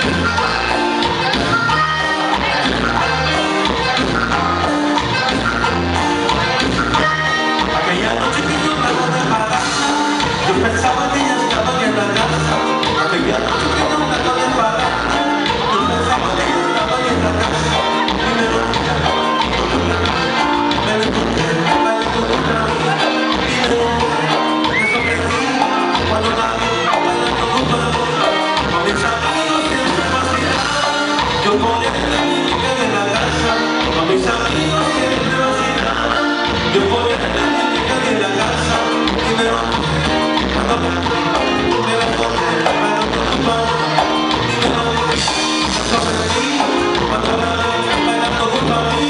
Aquella noche que yo me dejara, yo pensaba que ella estaba en la casa. Aquella noche que yo me dejara, yo pensaba que ella estaba en la casa. Y me lo encontré bailando otra vez. Y me sorprendí cuando la vi bailando junto a mí. Con mis amigos siempre vacilaban, yo con esta música en la casa. Con mis amigos siempre vacilaban, yo con esta música en la casa. Y me lo cuando me la encontré bailando junto a mí. Y me sorprendí cuando la vi bailando junto a mí.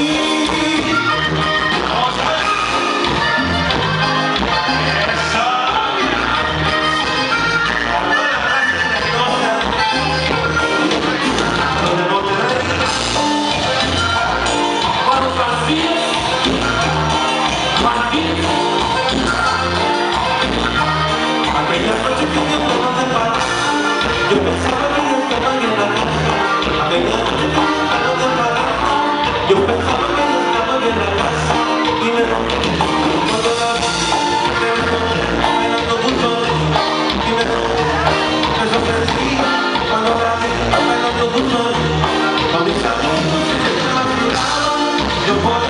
Aquella noche que yo me dejara, yo pensaba que ella estaba en la casa. Aquella noche que yo me dejara, yo pensaba que ella estaba en la casa. Y me rompí cuando la vi bailando junto a mí. Y me sorprendí cuando la vi bailando junto a mí. Con mis amigos siempre vacilaban, yo por